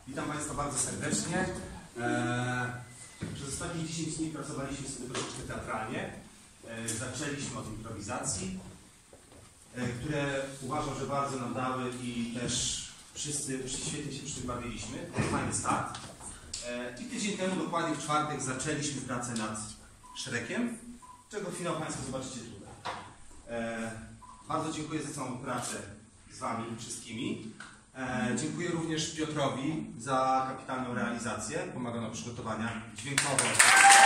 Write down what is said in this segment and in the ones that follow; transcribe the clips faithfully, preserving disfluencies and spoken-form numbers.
Witam Państwa bardzo serdecznie. Eee, przez ostatnie dziesięć dni pracowaliśmy sobie troszeczkę teatralnie. Eee, zaczęliśmy od improwizacji, e, które uważam, że bardzo nam dały i też wszyscy świetnie się przy tym bawiliśmy. Fajny start. Eee, I tydzień temu, dokładnie w czwartek, zaczęliśmy pracę nad Szrekiem, czego finał Państwo zobaczycie tutaj. Eee, bardzo dziękuję za całą pracę z Wami wszystkimi. E, dziękuję również Piotrowi za kapitalną realizację. Pomaga nam przygotowaniach dźwiękowych.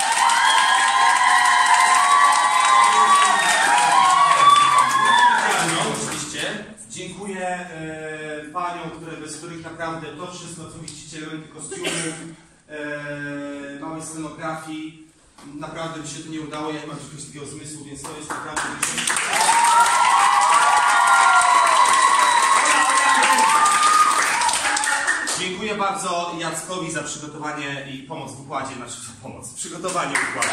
No, oczywiście. Dziękuję e, paniom, które, bez których naprawdę to wszystko, co widzicie, elementy kostiumów, e, małej scenografii, naprawdę mi się to nie udało. Ja nie mam jakiegoś takiego zmysłu, więc to jest naprawdę... Dziękuję bardzo Jackowi za przygotowanie i pomoc w układzie, znaczy pomoc, przygotowanie układu.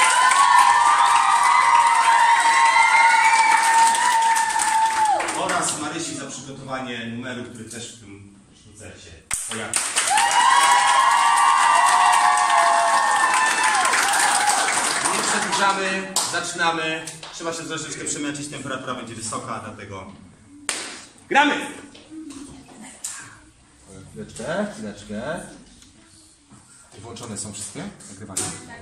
Oraz Marysi za przygotowanie numeru, który też w tym sztuce się pojawi. Nie przedłużamy, zaczynamy. Trzeba się troszeczkę przemęczyć, temperatura będzie wysoka, dlatego gramy! Chwileczkę, chwileczkę. Włączone są wszystkie nagrywania?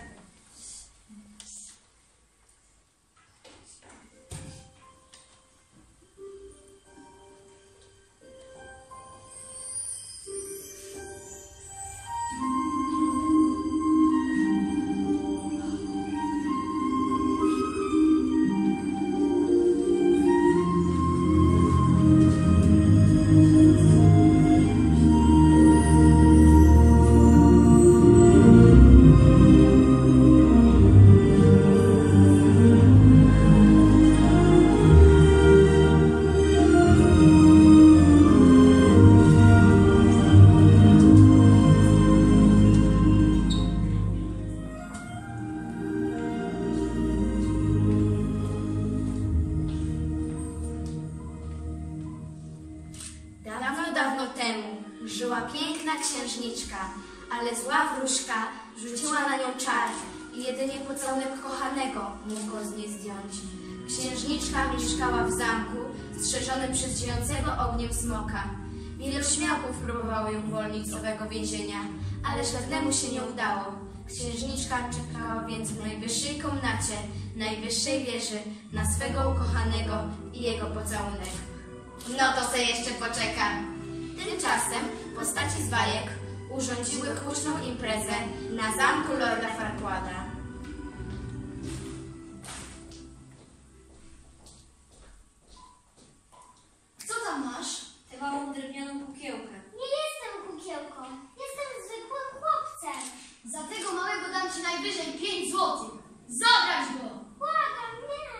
ale zła wróżka rzuciła na nią czar i jedynie pocałunek kochanego mógł go z niej zdjąć. Księżniczka mieszkała w zamku strzeżonym przez ziejącego ogniem smoka. Wielu śmiałków próbowało ją uwolnić z owego więzienia, ale żadnemu się nie udało. Księżniczka czekała więc w najwyższej komnacie, najwyższej wieży na swego ukochanego i jego pocałunek. No to se jeszcze poczeka. Tymczasem postaci z bajek urządziły huczną imprezę na zamku Lorda Farquaada. Co tam masz? Tę małą drewnianą kukiełkę. Nie jestem kukiełką. Jestem zwykłym chłopcem. Za tego małego dam ci najwyżej pięć złotych. Zabrać go! Błagam, nie.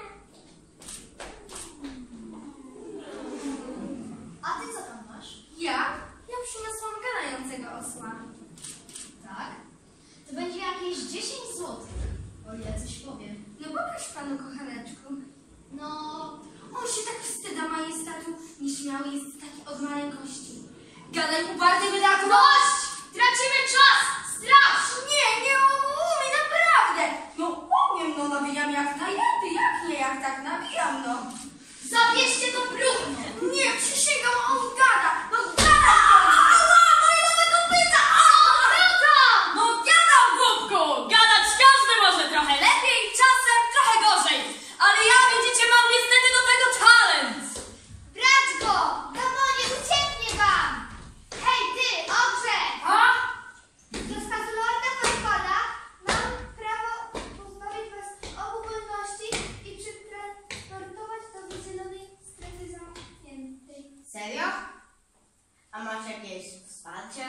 A ty co tam masz? Ja? Ja przyniosłam gadającego osła. Tak? To będzie jakieś dziesięć złotych, o ile coś powiem. No pokaż panu, kochaneczku. No... On się tak wstyda majestatu, nieśmiały jest taki od maleńkości. Gadaj uparty wydatku! Dość! Tracimy czas! Straż! Nie, nie umiem, naprawdę! No umiem, no nawijam jak najęty, jak nie, jak tak nawijam, no. Zabierzcie to brudno! Nie, przysięgam, on gada, no gada! Ała, moje nowe kopyta! Kopyta! No gadam, głupku! Gadać każdy może trochę lepiej, czasem trochę gorzej. Ale ja, widzicie, mam niestety do tego talent. Brać go! Gamonie, ucieknie wam! Hej ty, ogrze! A? Z rozkazu Lorda Farquaada mam prawo pozbawić was obu wolności i przetransportować do wydzielonej strefy zamkniętej. Serio? A masz jakieś wsparcie?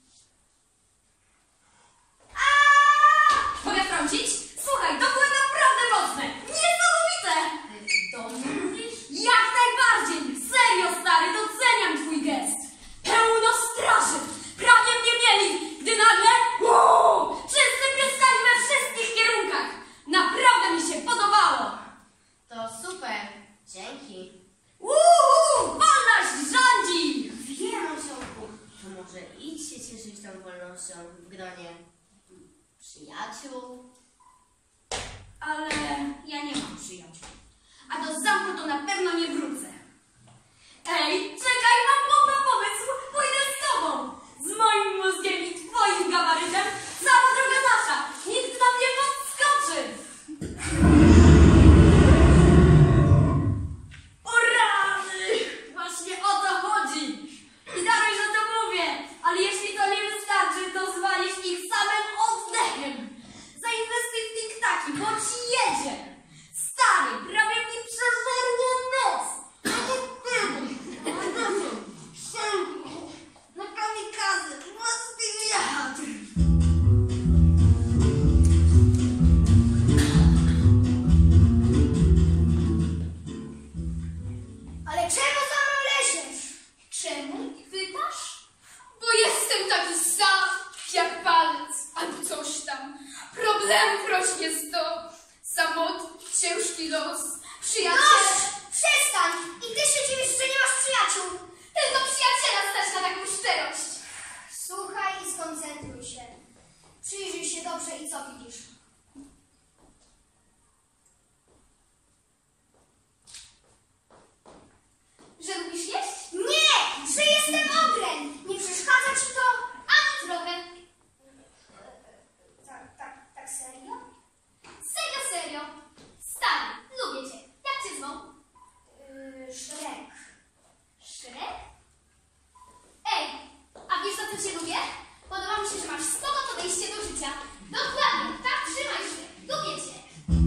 Mogę wtrącić? Słuchaj, to były naprawdę mocne. Niesamowite. Do mnie mówisz? Jak najbardziej. Serio, stary, doceniam twój gest. Pełno straży. Prawie mnie mieli, gdy nagle... Uuu, wszyscy pryskali we wszystkich kierunkach. Naprawdę mi się podobało. To super, dzięki. Uuu, wolność rządzi. Wiem, osiołku. To może idź się cieszyć tą wolnością w gronie przyjaciół. Ale ja nie mam przyjaciół. A do zamku to na pewno nie wrócę. Ej, czekaj, mam mądry pomysł! Pójdę z tobą! Z moim mózgiem i twoim gabarytem cała droga nasza! Nikt nam nie podskoczy! O rany! Właśnie o to chodzi! I daruj, że to mówię, ale jeśli to nie wystarczy, to zwalisz ich samym oddechem! Zainwestuj w tiktaki, bo ci jedzie! Stary, prawie mi przeżerło nos! Na kamikazy, mocny wiatr! Ale czemu za mną leziesz? Czemu pytasz? Bo jestem taki sam jak palec albo coś tam. Problemów rośnie sto. Samotny, ciężki los. Przyjaciel. Dość! Przestań! I ty się dziwisz, że nie masz przyjaciół! Tylko przyjaciela stać na taką szczerość. Słuchaj i skoncentruj się. Przyjrzyj się dobrze i co widzisz? Że lubisz jeść? Nie! Że jestem okręt! Nie przeszkadza ci to? Ani trochę. Tak, tak, tak serio? Serio, serio. Stary, lubię cię. Jak cię zwą? Yy, Szrek. Szrek? Ej, a wiesz za co cię lubię? Podoba mi się, że masz spoko podejście do życia. Dokładnie, tak trzymaj się. Lubię cię.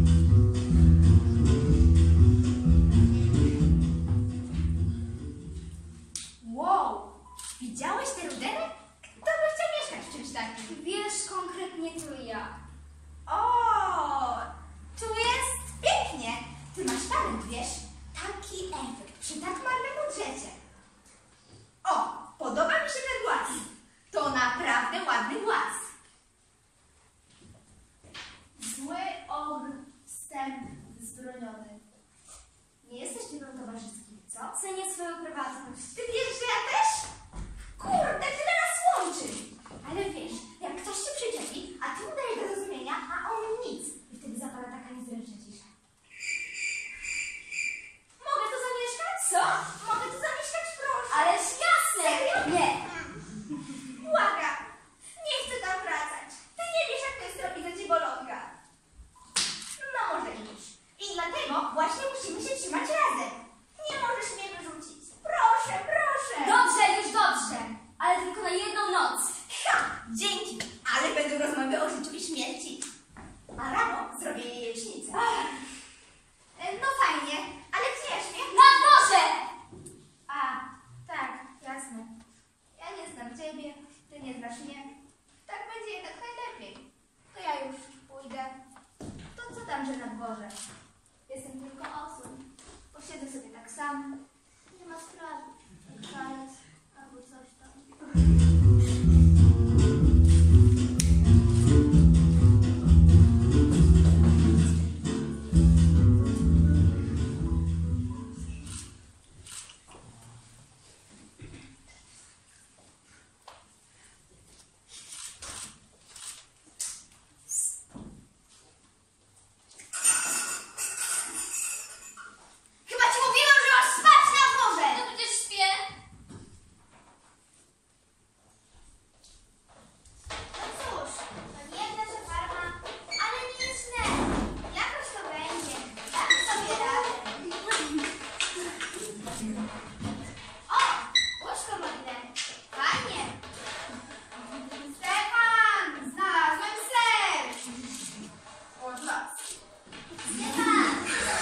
Wow! Widziałeś tę ruderę? Kto by chciał mieszkać w czymś takim? Wiesz konkretnie to ja. O, tu jest pięknie. Ty masz talent, wiesz? Taki efekt przy tak marnym budżecie. O, podoba mi się ten głaz. To naprawdę ładny głaz. Zły ogr, wstęp wzbroniony. Nie jesteś typem towarzyskim, co? Cenię swoją prywatność. Ty wiesz, że ja też? Kurde, tyle nas łączy. Ale wiesz, jak ktoś się przyczepi, a ty mu daje do zrozumienia, a on nic. I wtedy zapada taka niezręczna cisza. Mogę tu zamieszkać? Co? Mogę tu zamieszkać, proszę. Ależ jasne. Serio? Nie. Błagam. Nie chcę tam wracać. Ty nie wiesz, jak to jest robić za dziwoląga. No może już. I dlatego właśnie musimy się trzymać razem. Nie możesz mnie wyrzucić. Proszę, proszę. Dobrze, już dobrze. Ale tylko na jedną noc. Ha! Dzięki. Ale będą rozmowy o życiu i śmierci. A rano zrobię jajecznicę. E, No fajnie, ale gdzie śmiech? Na dworze! A, tak, jasne. Ja nie znam ciebie, ty nie znasz mnie. Tak będzie jednak najlepiej. To ja już pójdę. To co tam, że na dworze? Jestem tylko osób. Posiedzę sobie tak sam. Nie ma sprawy. Palec albo coś tam. Chyba ci mówiłam, że masz spać na dworze! No przecież śpię. No cóż, to nie wiem, że farma, ale nic nie. Jakoś to będzie. Dam sobie radę. O, łóżko modne. Fajnie. Stefan, znalazłem ser. Od was. Stefan,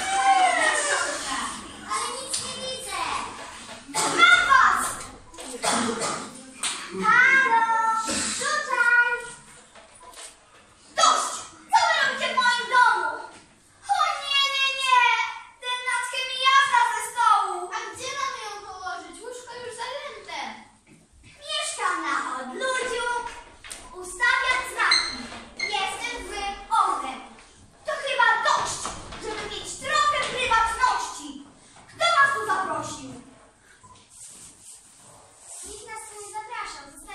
ale nic nie widzę. Mam was! Halo! Tutaj! Dość! Co wy robicie w moim domu? O nie, nie, nie! Ten natkę mi jazda ze stołu! A gdzie mamy ją położyć? Łóżko już zajęte. Mieszkam na odludziu. Ustawiam znaki. Jestem w ognem. To chyba dość, żeby mieć trochę prywatności. Kto was tu zaprosił? Nikt nas tu nie zapraszał.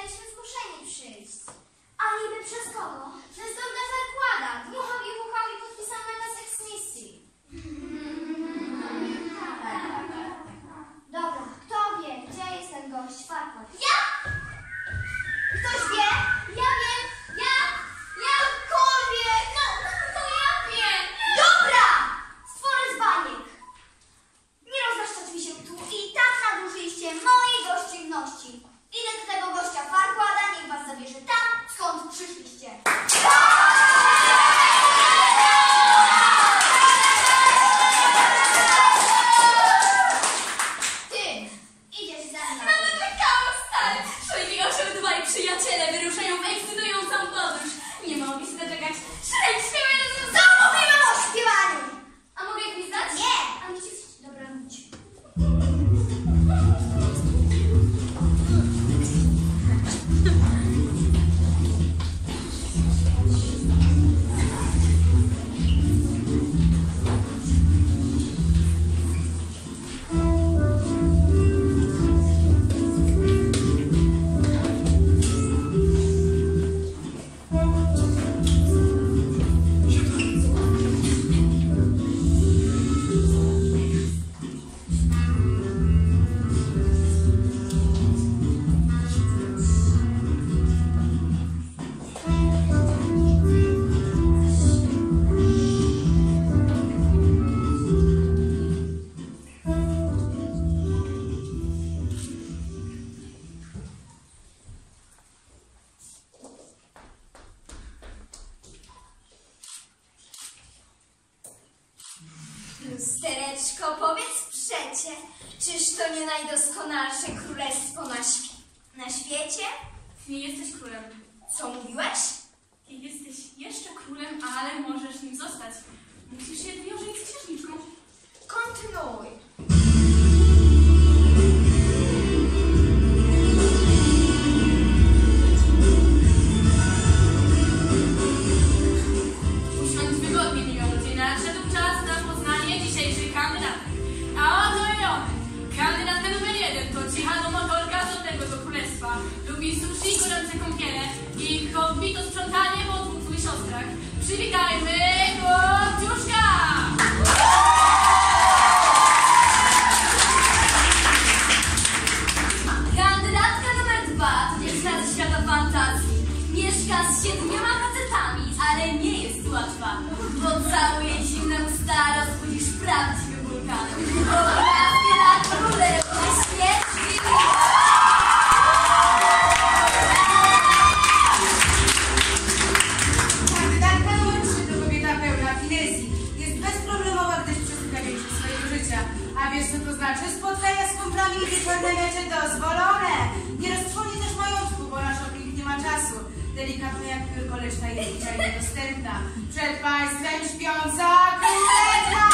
Lustereczko, powiedz przecie, czyż to nie najdoskonalsze królestwo na, świ na świecie? Nie jesteś królem. Co mówiłeś? Ty jesteś jeszcze królem, ale możesz nim zostać. Musisz jedynie ożenić z księżniczką. Kontynuuj. Usiądź wygodnie, miła rodzina. Nadszedł czas na poznanie dzisiejszych kandydatek. A oto i one. Kandydatka numer jeden to cicha domotorka z odległego królestwa. Lubi sushi, gorące kąpiele i kombito sprzątanie po dwóch złych siostrach. Przywitajmy Kopciuszka! Kandydatka numer dwa to dziewczyna ze świata fantazji. Mieszka z siedmioma facetami, ale nie jest łatwa. Bo całuje zimne usta, rozbudzisz prawdziwy wulkan. Obrazki na królewne świeczki. Kandydatka numer trzy to kobieta pełna finezji. Jest bezproblemowa, gdyż przesypia większość swojego życia. A wiesz, co to znaczy? Spotkania z kumplami i wieczorne mecze dozwolone. Nie roztrwoni też majątku, bo na shopping nie ma czasu. Delikatna jak koleżka jest dzisiaj niedostępna. Przed państwem śpiąca królewna!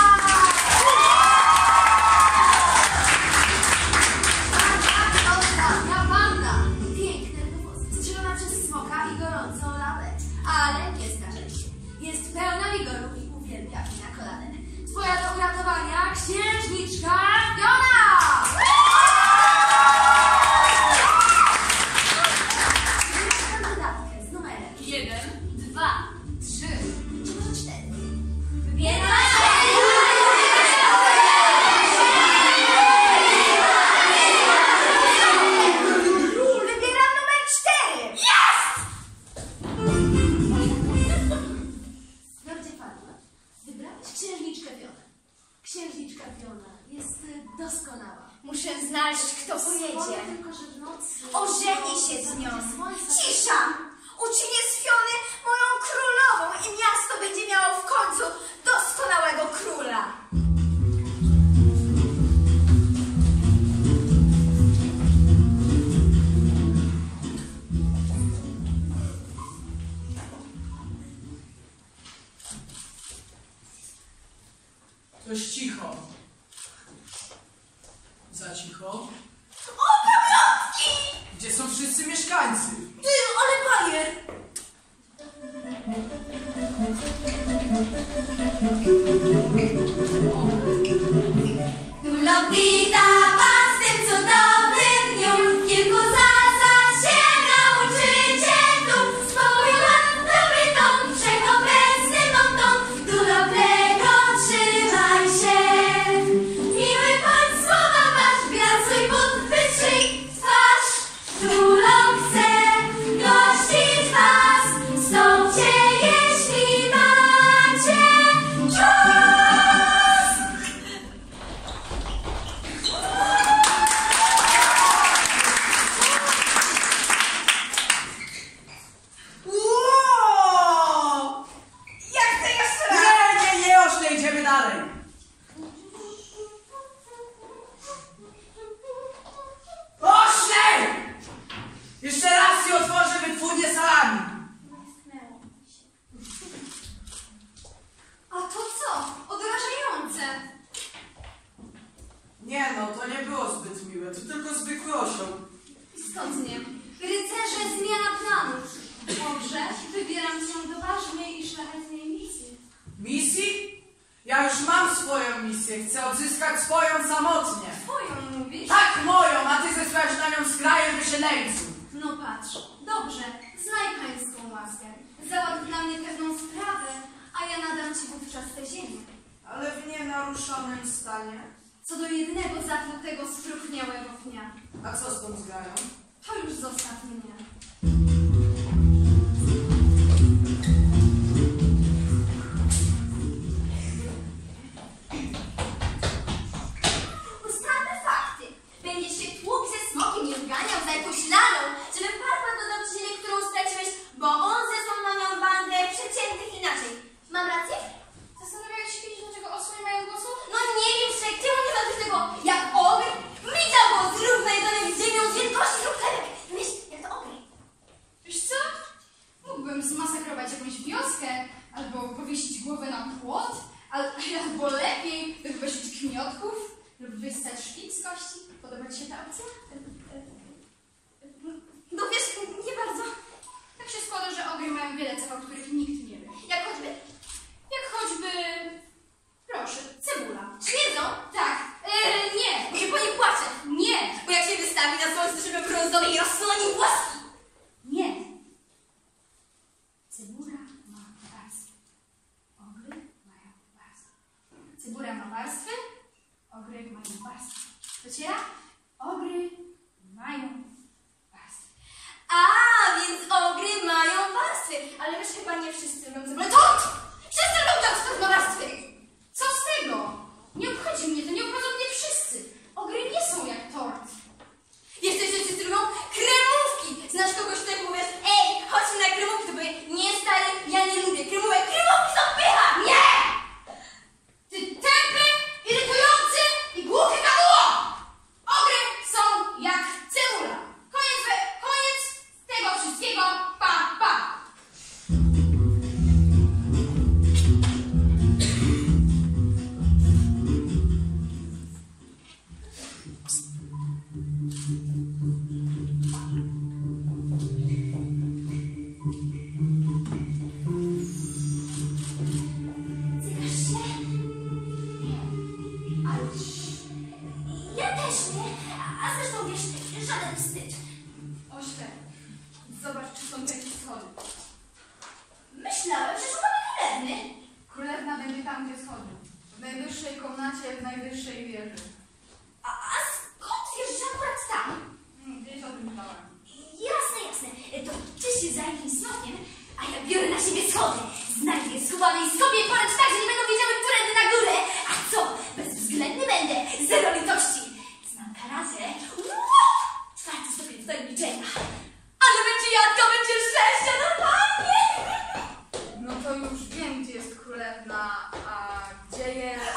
Ostatnia banda. Piękne włosy, strzelona przez smoka i gorącą lawę. Ale nie starzeje się. Jest pełna wigoru i uwielbia na kolany. Twoja do uratowania księżniczka Fiona! Kandydatkę z numerem Jeden. dwa, trzy, czy może cztery. Wybieraj! Wybieram numer cztery! Jest! Dobrze panu. Wybrałeś księżniczkę Fionę. Księżniczka Fiona jest y, doskonała. Muszę znaleźć, kto pojedzie. Tylko, że w nocy... Ożenię się z nią. Cisza! Uczynię z Fiony moją królową i miasto będzie miało w końcu doskonałego króla. Dość cicho. Za cicho. O, pamiątki! Gdzie są wszyscy mieszkańcy? Ty, ale bajer! Królow wita was w tym cudownym dniu. Kilku zasad się nauczycie tu. Spokój, ład, dobry ton, wszechobecny bonton. Królownego trzymaj się. Miły bądź słowa wasz, grasuj but, wytrzyj twarz. Królow chce gościć was. Wstąpcie, jeśli macie czas. Wow! Jak to jeszcze raz? Nie, nie, nie, ośle, idziemy dalej. Ośle! Jeszcze raz ci otworzę wytwórnię salami. A to co? Odrażające. Nie no, to nie było zbyt miłe, to tylko zwykły osioł. Istotnie. Rycerze, zmiana planów. Dobrze, wybieram się do ważnej i szlachetnej misji. Misji? Ja już mam swoją misję, chcę odzyskać swoją samotnie. Twoją mówisz? Tak, moją, a ty zesłałeś na nią z krajem wysiedleńców. No patrz, dobrze, znaj pańską łaskę. Załatw dla mnie pewną sprawę, a ja nadam ci wówczas tę ziemię. Ale w nienaruszonym stanie. Co do jedynego zatrutego, spróchniałego pnia. A co z tą zgrają? To już zostaw mnie. Ustalmy fakty. Będziesz się tłukł ze smokiem i uganiał za jakąś lalą, żeby parła dodać ziemię, którą straciłeś, bo on zesłał na nią bandę przeciętych inaczej. Mam rację? Zastanawiałeś się kiedyś, dlaczego osły nie mają głosu? No dościera, ogry mają warstwy. A, więc ogry mają warstwy. Ale wiesz, chyba nie wszyscy lubią cebulę. Tort! Wszyscy lubią tort ma warstwy. Co z tego? Nie obchodzi mnie to, nie obchodzą mnie wszyscy. Ogry nie są jak tort. Jeszcze wszyscy lubią kremówki. Znasz kogoś, kto jak mówisz, ej, chodźmy na kremówki, to powie, nie stary, ja nie lubię kremówek. Kremówki są pycha! Nie! Ty tępy, irytujący i głuchy gaduło! Ogry są jak cebula. Koniec, we- koniec tego wszystkiego. Pa, pa. Cykasz się? Nie. Ale ja też nie. A zresztą wiesz, żaden wstyd. Ośle, zobacz, czy są jakieś schody. Myślałem, że szukamy królewny. Królewna będzie tam, gdzie schody. W najwyższej komnacie, w najwyższej wieży. A, a skąd wiesz, że akurat tam? Hmm, Gdzieś o tym czytałem. Jasne, jasne. To ty się zajmij smokiem, a ja biorę na siebie schody. Znajdę je schowane i sobie porać tak, że nie będą wiedziały, którędy na górę. A co? Bezwzględny będę. Zero litości. Znam karate. Wow! Czwarty stopień wtajemniczenia. Ale będzie jadka, będzie szczęścia, normalnie. No to już wiem, gdzie jest królewna, a gdzie jest...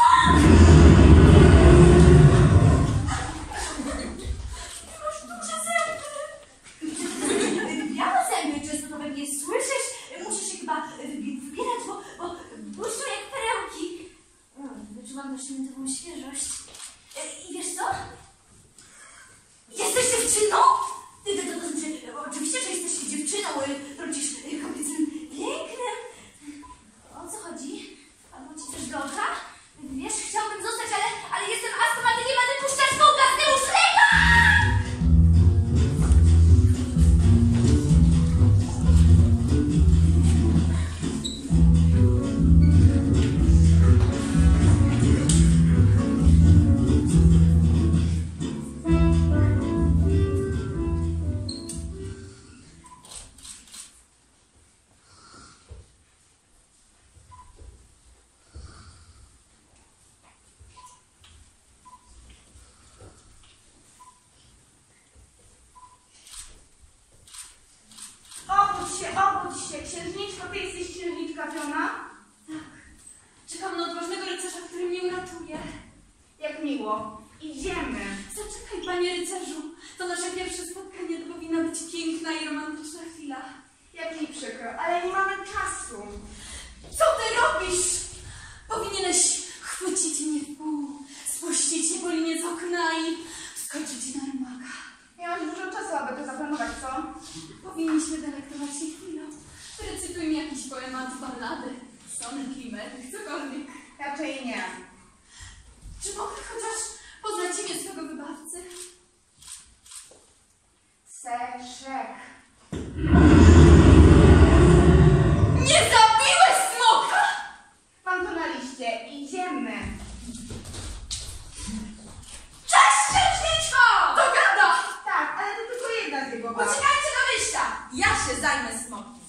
Masz duże zęby. Białe zęby, często to we mnie słyszysz. Musisz się chyba wybi- wybierać, bo, bo błyszczą jak perełki. Mm, Wyczuwam też miętową świeżość. E, I wiesz co? Jesteś dziewczyną? Ty, to, to, to znaczy, oczywiście, że jesteś dziewczyną, y, rodzisz y, kobiecym pięknem. O co chodzi? Albo ci też do oka? Wiesz, chciałbym zostać, ale, ale jestem astmatykiem, a ty puszczasz smoka z tyłu szleka! Obudź się, obudź się. Księżniczko, ty jesteś księżniczka Fiona? Czekam na odważnego rycerza, który mnie uratuje. Jak miło. Idziemy. Zaczekaj, panie rycerzu. To nasze pierwsze spotkanie, to powinna być piękna i romantyczna chwila. Jak mi przykro, ale nie mamy czasu. Co ty robisz? Powinieneś chwycić mnie w pół, spuścić się po linie z okna i skoczyć na rumaka. Miałaś dużo czasu, aby to zaplanować, co? Powinniśmy delektować się chwilą. Recytuj mi jakiś poemat, ballady, sonet, klimetych, cokolwiek. Raczej nie. Czy mogę chociaż poznać imię swego wybawcy? Seszek. Nie zabiłeś smoka! Mam to na liście. Idziemy. Cześć, księżniczko! To gada! Tak, ale to tylko jedna z jego bab. Poczekajcie do wyjścia! Ja się zajmę smokiem.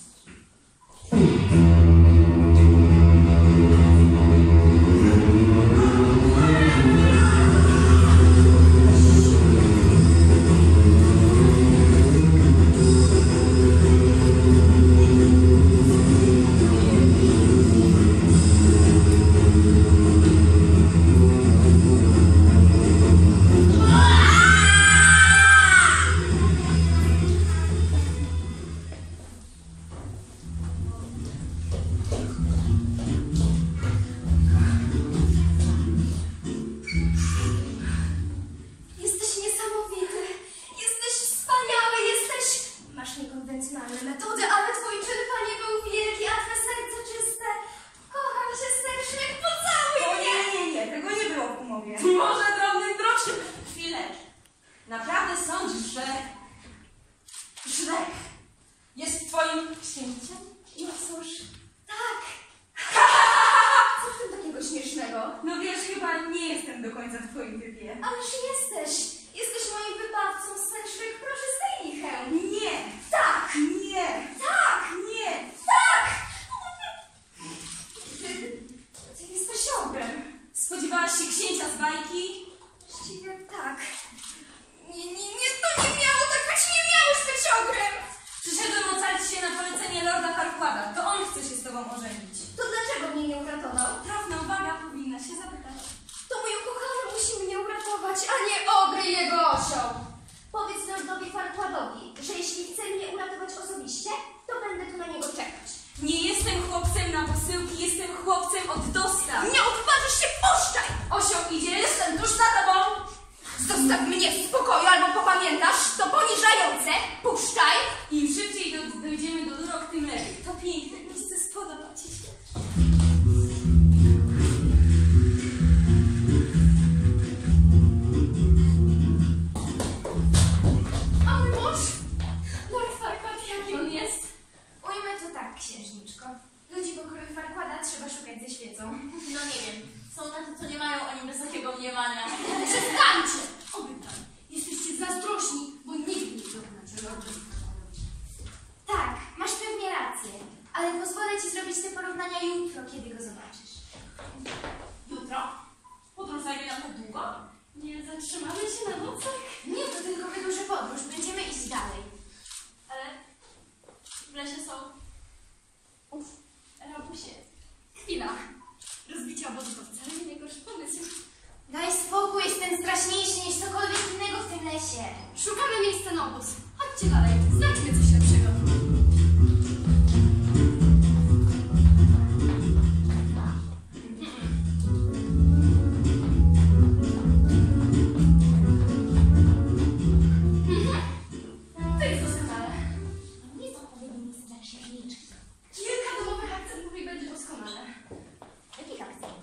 chcę się z tobą ożenić. To dlaczego mnie nie uratował? Trafna uwaga, powinna się zapytać. To mój ukochany musi mnie uratować, a nie ogry jego osioł. Powiedz Lordowi Farquadowi, że jeśli chce mnie uratować osobiście, to będę tu na niego czekać. Nie jestem chłopcem na posyłki, jestem chłopcem od dostaw. Nie odważysz się, puszczaj! Osioł idzie, jestem tuż za tobą. Zostaw mnie w spokoju, albo popamiętasz, to poniżające. Puszczaj! Im szybciej do, dojdziemy do Durok, tym lepiej. To piękne miejsce, spodoba ci się. A mój mąż? Lord Farquaad, jaki on jest? Ujmę to tak, księżniczko. Ludzi pokroju Farquaada trzeba szukać ze świecą. No nie wiem, są tacy, co nie mają o nim wysokiego mniemania. Przestańcie! Obydwaj, jesteście zazdrośni, bo nigdy nie dokonacie Lordu. Tak, masz pewnie rację, ale pozwolę ci zrobić te porównania jutro, kiedy go zobaczysz. Jutro? Podróż zajmie nam tak długo? Nie zatrzymamy się na nocach? Nie, to tylko wydłuży podróż, będziemy iść dalej. Ale w lesie są... Uf, rabusie. Chwila. Rozbicie obozu to wcale nie najgorszy pomysł. Daj spokój, jestem straszniejszy niż cokolwiek innego w tym lesie. Szukamy miejsca na obóz. Chodźcie dalej, znajdźmy coś lepszego. To jest doskonale. Nie jest odpowiednie miejsce dla księżniczki. Kilka domowych akcentów i będzie doskonale. Jakich akcent?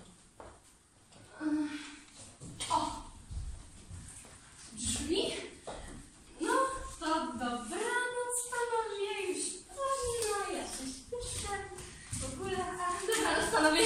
O! Drzwi? No, to dobranoc, panowie, już późno, ja się śpieszę. W ogóle, a dobranoc, panowie.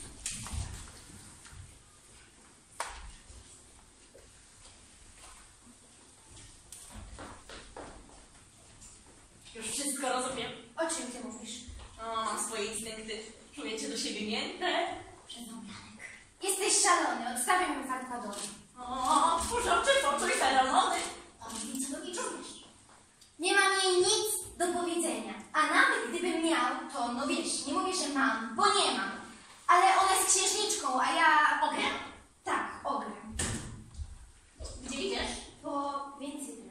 Już wszystko rozumiem. O czym ty mówisz? O, mam swoje instynkty. Czujecie do siebie mięte? Przedobranek. Jesteś szalony, odstawiam ją Farquaadowi. O, twórz oczy, poczuj feromony. Powiedz mi, co do niej czujesz? Nie mam jej nic do powiedzenia. A nawet gdybym miał, to no wiesz, nie mówię, że mam, bo nie mam. Ale ona jest księżniczką, a ja... Ogrem? Tak, ogrem. Gdzie idziesz? Po więcej drewna.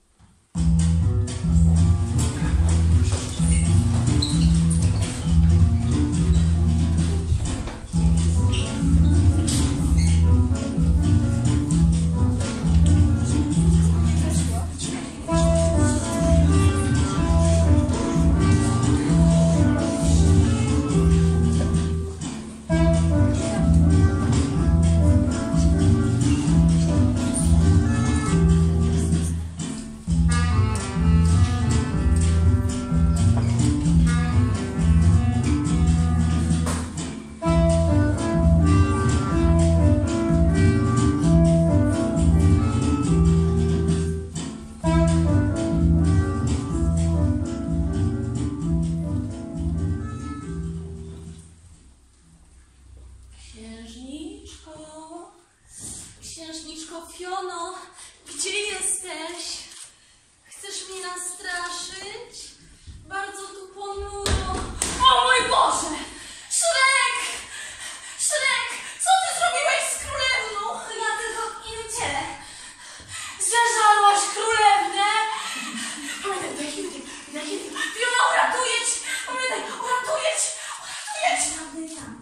Księżniczko, księżniczko Fiono, gdzie jesteś? Chcesz mnie nastraszyć? Bardzo tu ponuro. O mój Boże! Szrek! Szrek! Co ty zrobiłeś z królewną? Ja tylko innym ciele. Zeżarłaś królewnę! Pamiętaj, daj chwilkę, daj chwilkę. Fiona, uratuję cię! Pamiętaj, uratuję cię! Uratuję cię! Prawdy tam.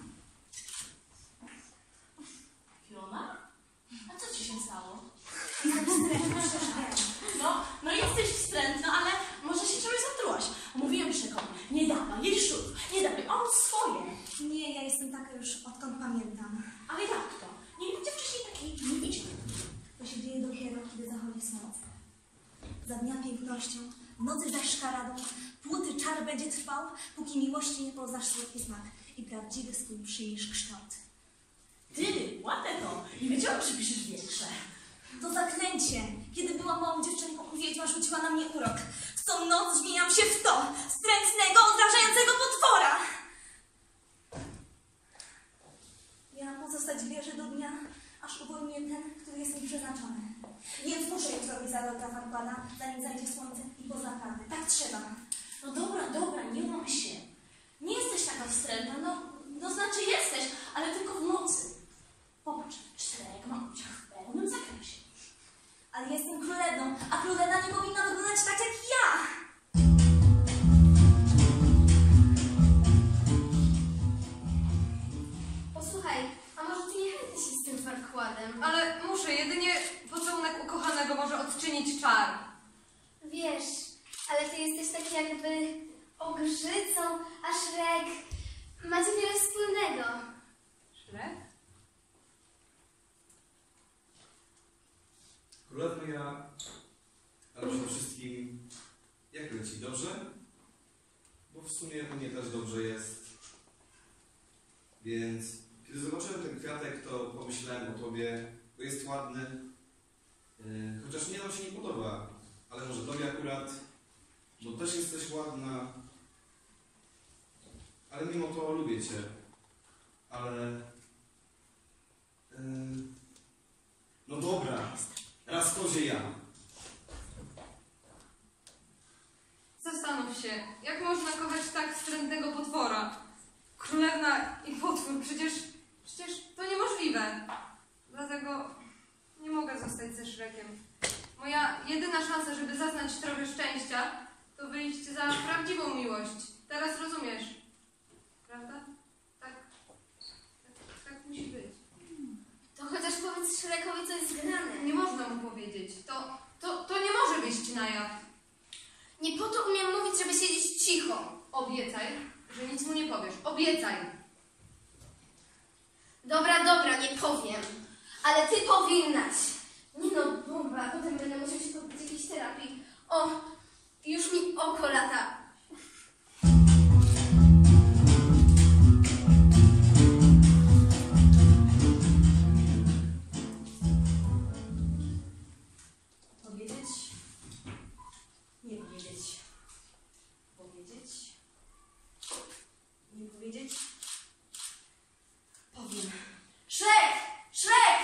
Fiona? A co ci się stało? No, no jesteś wstrętna, ale może się czegoś zatrułaś. Mówiłem Szrekowi, nie dawaj jej szut, nie dawaj, on swoje. Nie, ja jestem taka już odkąd pamiętam. Ale jak to? Nie nigdzie wcześniej takiej nie widziałem. To się dzieje dopiero, kiedy zachodzi słońce. Za dnia pięknością, w nocy zaś szkaradą, płuty czar będzie trwał, póki miłości nie poznasz słodki smak i prawdziwy swój przyjmiesz kształt. Ty, ładne to. Nie wiedziałam, że piszesz wiersze. To zaklęcie. Kiedy byłam małą dziewczynką, wiedźma rzuciła na mnie urok. W tą noc zmieniam się w to, wstrętnego, odrażającego potwora. Miałam pozostać w wieży do dnia, aż uwolni mnie ten, który jest mi przeznaczony. Więc muszę ją zrobić za Lorda Farquaada, zanim zajdzie słońce i poza prawdę. Tak trzeba. No dobra, dobra, nie łam się. Nie jesteś ty jesteś taki jakby ogrzycą, a Szrek macie wiele wspólnego. Szrek? Królewno, ja... Ale przede wszystkim... Jak leci? Dobrze? Bo w sumie mnie też dobrze jest. Więc... Kiedy zobaczyłem ten kwiatek, to pomyślałem o tobie, bo jest ładny. Yy, chociaż mnie nam się nie podoba. Ale może tobie akurat... Bo też jesteś ładna. Ale mimo to lubię cię. Ale... Yy, no dobra. Raz kozie ja. Zastanów się, jak można kochać tak wstrętnego potwora? Królewna i potwór, przecież, przecież to niemożliwe. Dlatego nie mogę zostać ze Szrekiem. Moja jedyna szansa, żeby zaznać trochę szczęścia, to wyjść za prawdziwą miłość. Teraz rozumiesz, prawda? Tak, tak, tak musi być. To chociaż powiedz Szrekowi, co jest grane. Nie można mu powiedzieć. To, to, to nie może wyjść na jaw. Nie po to umiem mówić, żeby siedzieć cicho. Obiecaj, że nic mu nie powiesz. Obiecaj. Dobra, dobra, nie powiem. Ale ty powinnaś. Nie no, bomba, potem będę musiał się podbić jakiejś terapii. O, już mi oko lata. Powiedzieć? Nie powiedzieć. Powiedzieć? Nie powiedzieć? Powiem. Szrek! Szrek!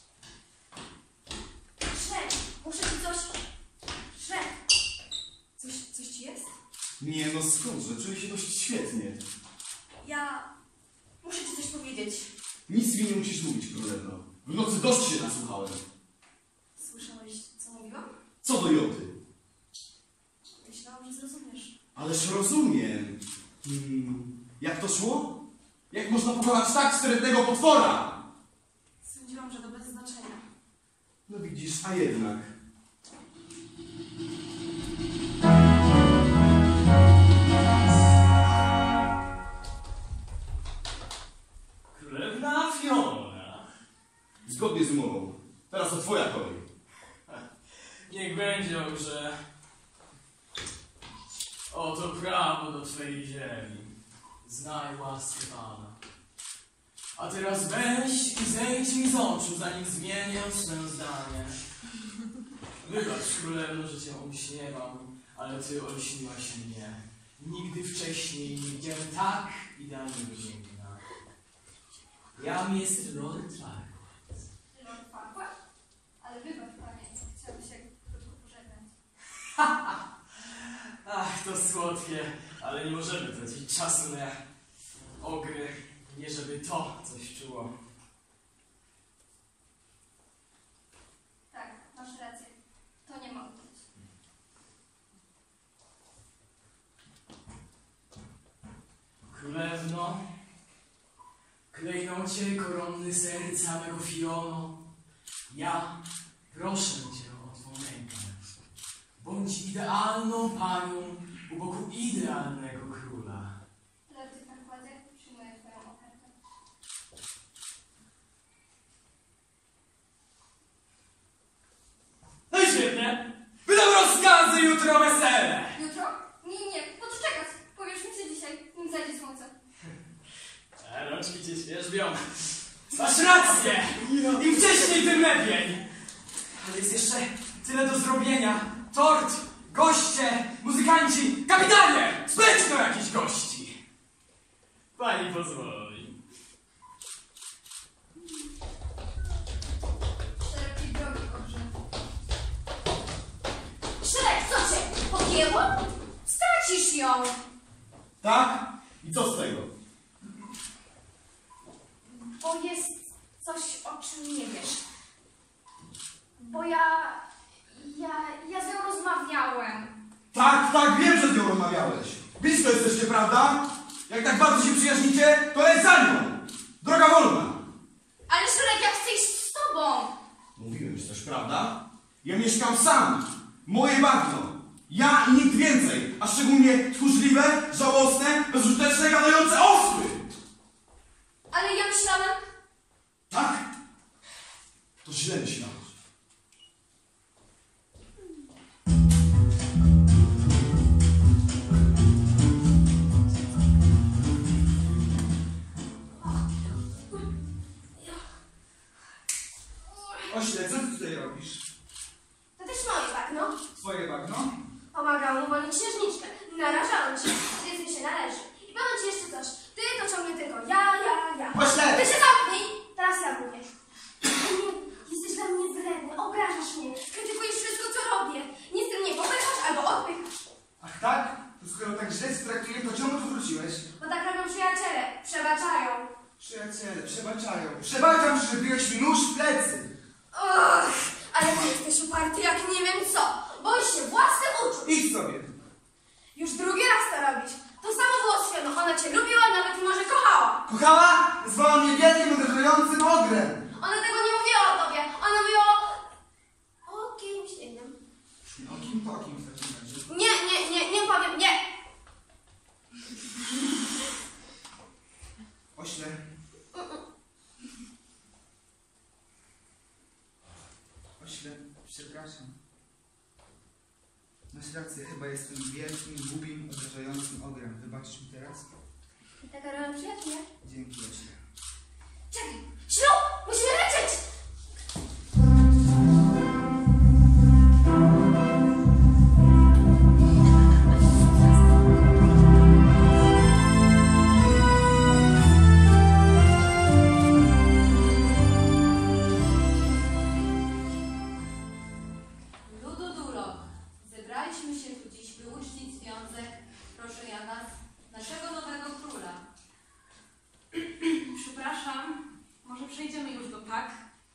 Szrek, muszę ci coś... Szrek! Coś, coś ci jest? Nie, no skądże, czuję się dość świetnie. Ja muszę ci coś powiedzieć. Nic mi nie musisz mówić, królewno. W nocy dość się nasłuchałem. Słyszałeś, co mówiłam? Co do joty? Myślałam, że zrozumiesz. Ależ rozumiem. Hmm, jak to szło? Jak można pokonać tak wstrętnego potwora? Sądziłam, że to bez znaczenia. No widzisz, a jednak. Królewna Fiona. Zgodnie z umową. Teraz to twoja kolej. Niech będzie, że oto prawo do twojej ziemi. Znaj łaskę Pana. A teraz weź i zejdź mi z oczu, zanim zmienię swoje zdanie. Wybacz, królewno, że cię olśniewam, ale ty olśniłaś mnie. Nigdy wcześniej nie widziałem tak idealnie piękna. Jam jest Lord Farquaad. Lord Farquaad? Ale wybacz, panie, chciałbym się krótko pożegnać. Ach, to słodkie, ale nie możemy tracić czasu na ogry, nie żeby to coś czuło. Tak, masz rację. To nie mogę być. Królewno, klejnocie koronny serca mego Fiono, ja proszę cię o twą rękę. Bądź idealną panią u boku idealnego króla. Lordzie Farquaadzie, przyjmuję twoją ofertę. No i świetnie! Wydam rozkazy, jutro wesele! Jutro? Nie, nie, poczekać. Powiesz mi się dzisiaj, nim zajdzie słońce. E, rączki cię świeżbią. Masz rację! Im wcześniej, tym lepiej! Ale jest jeszcze tyle do zrobienia. Tort, goście, muzykanci, kapitanie! Spędź to jakichś gości! Pani pozwoli. Szerokiej drogi, Boże. Szrek, co cię? Podjęło? Stracisz ją! Tak? I co z tego? Bo jest coś, o czym nie wiesz. Bo ja... ja... ja z nią rozmawiałem. Tak, tak, wiem, że z nią rozmawiałeś. Blisko jesteście, prawda? Jak tak bardzo się przyjaźnicie, to leć za nią. Droga wolna. Ale Szrek, ja chcę iść z tobą. Mówiłem ci coś, prawda? Ja mieszkam sam. Moje bagno. Ja i nikt więcej, a szczególnie tchórzliwe, żałosne, bezużyteczne, gadające osły! Ale ja myślałem... Tak? To źle myślałeś. Ośle, co ty tutaj robisz? To też moje bagno. Twoje bagno? Pomagałam uwolnić księżniczkę. Narażałam się, więc mi się należy. I powiem ci jeszcze coś. Ty to ciągle tylko ja, ja, ja. Ośle! Ty się zamknij! Teraz ja mówię. Nie, jesteś dla mnie wredny, obrażasz mnie, krytykujesz wszystko, co robię. Nic ty mnie popychasz albo odpychasz. Ach tak? To skoro tak źle cię traktuję, to czemu tu wróciłeś? Bo tak robią przyjaciele. Przebaczają. Przyjaciele, przebaczają. Przebaczam, że wbiłeś mi nóż w plecy. Och, ale ty jesteś uparty jak nie wiem co. Boisz się własnych uczuć. Idź sobie. Już drugi raz to robić. To samo było z Fioną. Ona cię lubiła, nawet może kochała. Kochała? Zwała mnie wielkim, uderzającym ogrem. Ona tego nie mówiła o tobie. Ona mówiła o... o kimś innym. O kim to o kim w takim razie? Nie, nie, nie, nie powiem, nie. Ośle. Ośle, przepraszam. Masz rację, chyba jestem wielkim, głupim, obrażającym ogrem. Wybaczysz mi teraz? I taka robią przyjaciół, nie? Dzięki, Ośle. Czekaj, ślub! Musimy lecieć! Ludoduro, zebraliśmy się tu dziś, by uczcić związek, proszę ja nas, naszego nowego króla. Przepraszam, może przejdziemy już do pak?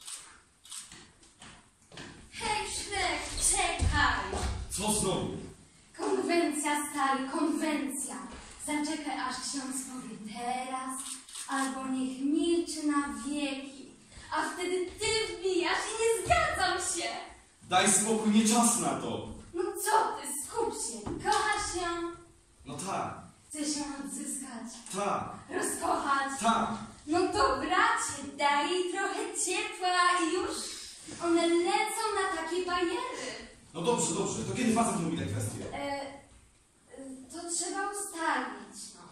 Hej, Szlek, czekaj! Co znowu? Konwencja, stary, konwencja. Zaczekaj, aż ksiądz powie teraz, albo niech milczy na wieki. A wtedy ty wbijasz i nie zgadzam się. Daj spokój, nie czas na to. No co ty, skup się. Kochasz ją? No tak, Chcesz ją odzyskać? tak, Rozkochać? tak. No to bracie, daj jej trochę ciepła i już one lecą na takie bajery. No dobrze, dobrze. To kiedy facet mówi te kwestie? E, e, to trzeba ustalić, no.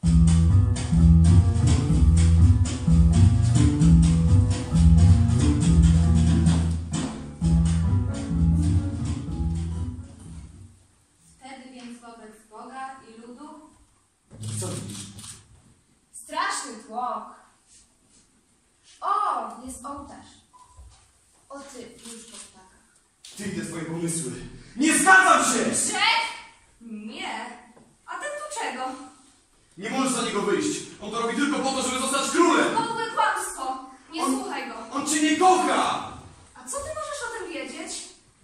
Wtedy więc wobec Boga i ludu Co widzisz? Straszny tłok. O, jest ołtarz. O ty, już po ptakach. Ty i te twoje pomysły. Nie zgadzam się! Grzech? Nie. A ten tu czego? Nie możesz za niego wyjść. On to robi tylko po to, żeby zostać królem. Podłe kłamstwo. Nie On- słuchaj go. On cię nie kocha! A co ty możesz o tym wiedzieć?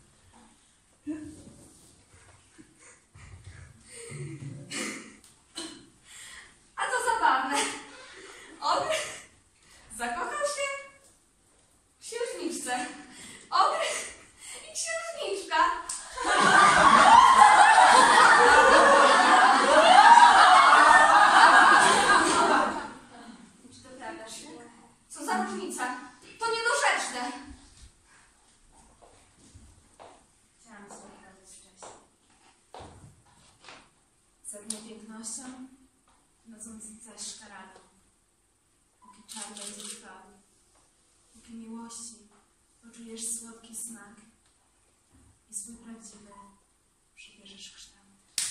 A to zabawne. On zakochał się w księżniczce. On i księżniczka. Czy to prawda, Szymon? Co za różnica? To niedorzeczne. Chciałam sobie pokazać wcześniej. Zadnie pięknością, nocąc zaś szkaradą. Póki czar będzie trwał, póki miłości poczujesz słodki smak i swój prawdziwy przybierzesz kształt.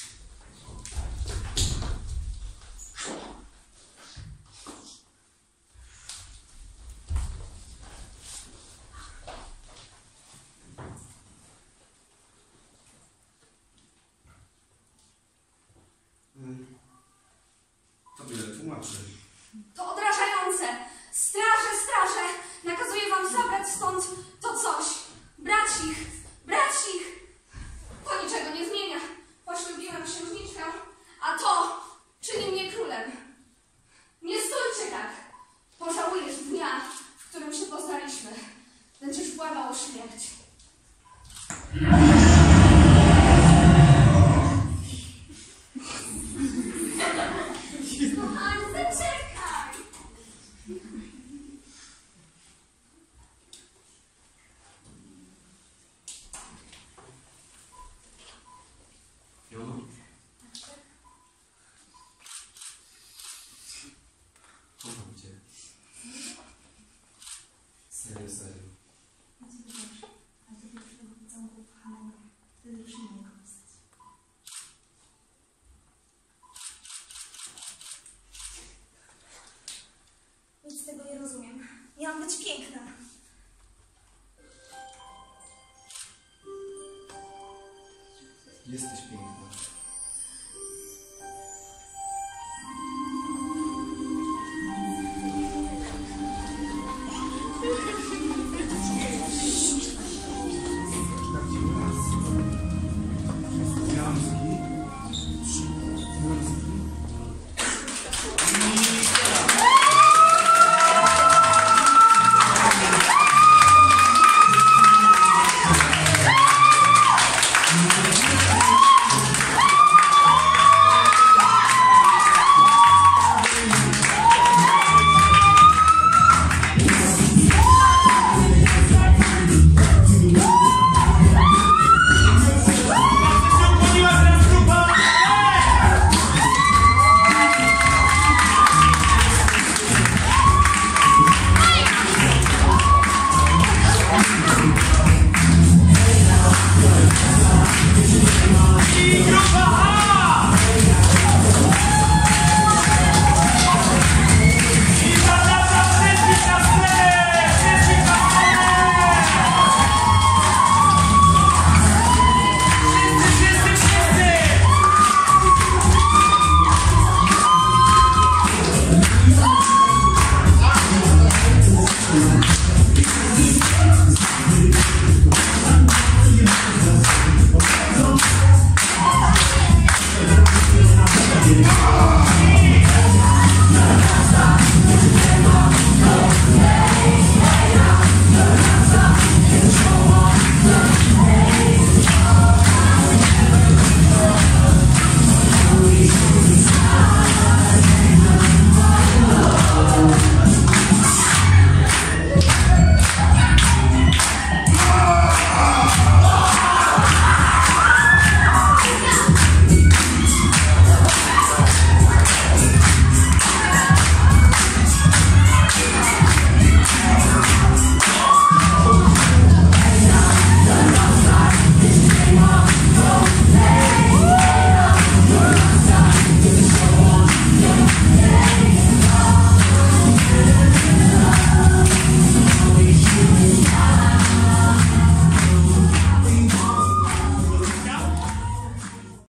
To wiele tłumaczy. To odrażające! Straże, straże! Nakazuję wam zabrać stąd to coś. Brać ich! Brać ich! To niczego nie zmienia. Poślubiłam księżniczkę, a to czyni mnie królem. Nie stójcie tak! Pożałujesz dnia, w którym się poznaliśmy. Będziesz błagał o śmierć. być piękna.